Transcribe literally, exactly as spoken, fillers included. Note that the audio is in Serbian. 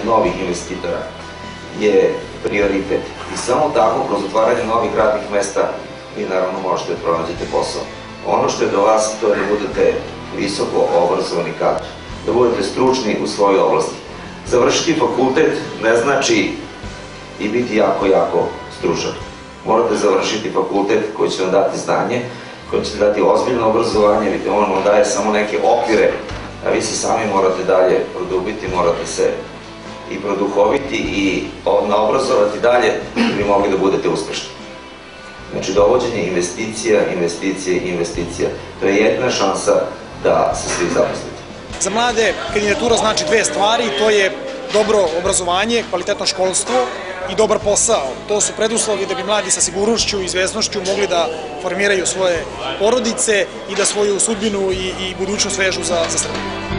novih investitora je prioritet. I samo tako, kroz otvaranje novih radnih mesta, vi naravno možete da pronađete posao. Ono što je do vas, to je da budete visoko obrazovani kadar, da budete stručni u svojoj oblasti. Završiti fakultet ne znači i biti jako, jako stručan. Morate završiti fakultet koji će vam dati znanje, koji će dati ozbiljno obrazovanje, vidite, on vam daje samo neke okvire, a vi se sami morate dalje produbiti, morate se i produhoviti i naobrazovati dalje, da bi mogli da budete uspešni. Znači, dovođenje investicija, investicije i investicija. To je jedna šansa da se svi zaposlite. Za mlade kandidatura znači dve stvari, to je dobro obrazovanje, kvalitetno školstvo i dobar posao. To su preduslovi da bi mladi sa sigurnošću i izvesnošću mogli da formiraju svoje porodice i da svoju sudbinu i budućnost vežu za Srbiju.